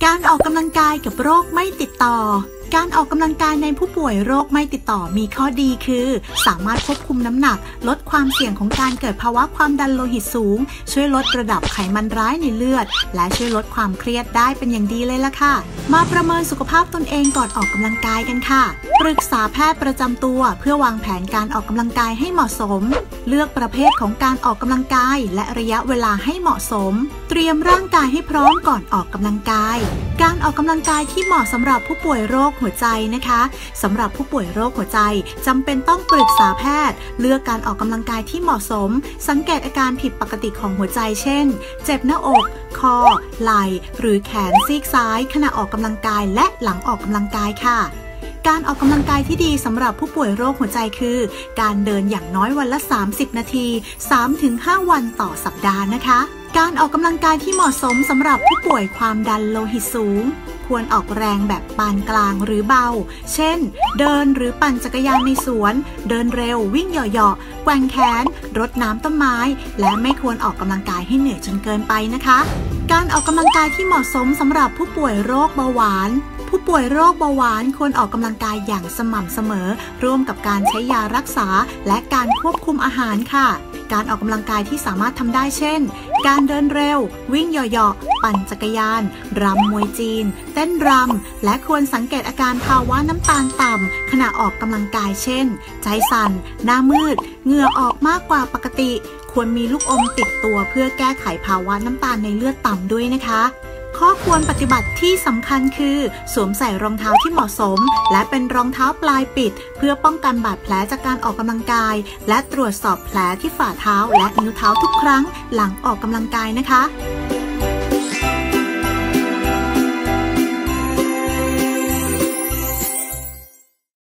การออกกำลังกายกับโรคไม่ติดต่อการออกกำลังกายในผู้ป่วยโรคไม่ติดต่อมีข้อดีคือสามารถควบคุมน้ำหนักลดความเสี่ยงของการเกิดภาวะความดันโลหิตสูงช่วยลดระดับไขมันร้ายในเลือดและช่วยลดความเครียดได้เป็นอย่างดีเลยล่ะค่ะมาประเมินสุขภาพตนเองก่อนออกกำลังกายกันค่ะปรึกษาแพทย์ประจำตัวเพื่อวางแผนการออกกำลังกายให้เหมาะสมเลือกประเภทของการออกกำลังกายและระยะเวลาให้เหมาะสมเตรียมร่างกายให้พร้อมก่อนออกกำลังกายการออกกำลังกายที่เหมาะสำหรับผู้ป่วยโรคหัวใจนะคะสำหรับผู้ป่วยโรคหัวใจจำเป็นต้องปรึกษาแพทย์เลือกการออกกำลังกายที่เหมาะสมสังเกตอาการผิดปกติของหัวใจเช่นเจ็บหน้าอกคอไหล่หรือแขนซีกซ้ายขณะออกกำลังกายและหลังออกกำลังกายค่ะการออกกำลังกายที่ดีสำหรับผู้ป่วยโรคหัวใจคือการเดินอย่างน้อยวันละ30นาที 3-5 วันต่อสัปดาห์นะคะการออกกำลังกายที่เหมาะสมสำหรับผู้ป่วยความดันโลหิตสูงควรออกแรงแบบปานกลางหรือเบาเช่นเดินหรือปั่นจักรยานในสวนเดินเร็ววิ่งเหยาะๆแกว่งแขนรดน้ำต้นไม้และไม่ควรออกกำลังกายให้เหนื่อยจนเกินไปนะคะการออกกำลังกายที่เหมาะสมสำหรับผู้ป่วยโรคเบาหวานผู้ป่วยโรคเบาหวานควรออกกำลังกายอย่างสม่ำเสมอร่วมกับการใช้ยารักษาและการควบคุมอาหารค่ะการออกกำลังกายที่สามารถทำได้เช่นการเดินเร็ววิ่งเหยาะๆปั่นจักรยานรำมวยจีนเต้นรำและควรสังเกตอาการภาวะน้ำตาลต่ำขณะออกกำลังกายเช่นใจสั่นหน้ามืดเหงื่อออกมากกว่าปกติควรมีลูกอมติดตัวเพื่อแก้ไขภาวะน้ำตาลในเลือดต่ำด้วยนะคะข้อควรปฏิบัติที่สำคัญคือสวมใส่รองเท้าที่เหมาะสมและเป็นรองเท้าปลายปิดเพื่อป้องกันบาดแผลจากการออกกำลังกายและตรวจสอบแผลที่ฝ่าเท้าและนิ้วเท้าทุกครั้งหลังออกกำลังกายนะคะ